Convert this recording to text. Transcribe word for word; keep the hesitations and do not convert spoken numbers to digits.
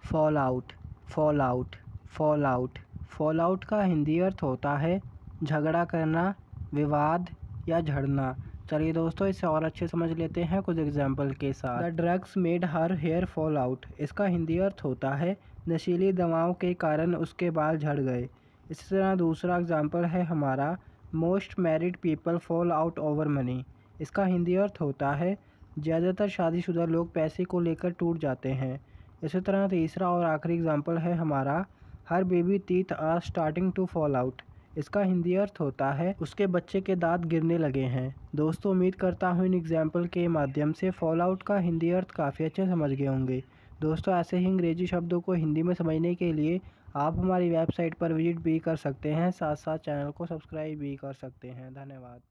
Fall out, fall out, fall out. Fall out का हिंदी अर्थ होता है झगड़ा करना, विवाद या झड़ना। चलिए दोस्तों, इसे और अच्छे समझ लेते हैं कुछ एग्जाम्पल के साथ। The drugs made her hair fall out. इसका हिंदी अर्थ होता है नशीली दवाओं के कारण उसके बाल झड़ गए। इसी तरह दूसरा एग्जाम्पल है हमारा most married people fall out over money. इसका हिंदी अर्थ होता है ज़्यादातर शादीशुदा लोग पैसे को लेकर टूट जाते हैं। इसी तरह तीसरा और आखिरी एग्जाम्पल है हमारा her baby teeth are starting to fall out. इसका हिंदी अर्थ होता है उसके बच्चे के दांत गिरने लगे हैं। दोस्तों, उम्मीद करता हूँ इन एग्जाम्पल के माध्यम से फॉल आउट का हिंदी अर्थ काफ़ी अच्छे समझ गए होंगे। दोस्तों, ऐसे ही अंग्रेजी शब्दों को हिंदी में समझने के लिए आप हमारी वेबसाइट पर विजिट भी कर सकते हैं, साथ साथ चैनल को सब्सक्राइब भी कर सकते हैं। धन्यवाद।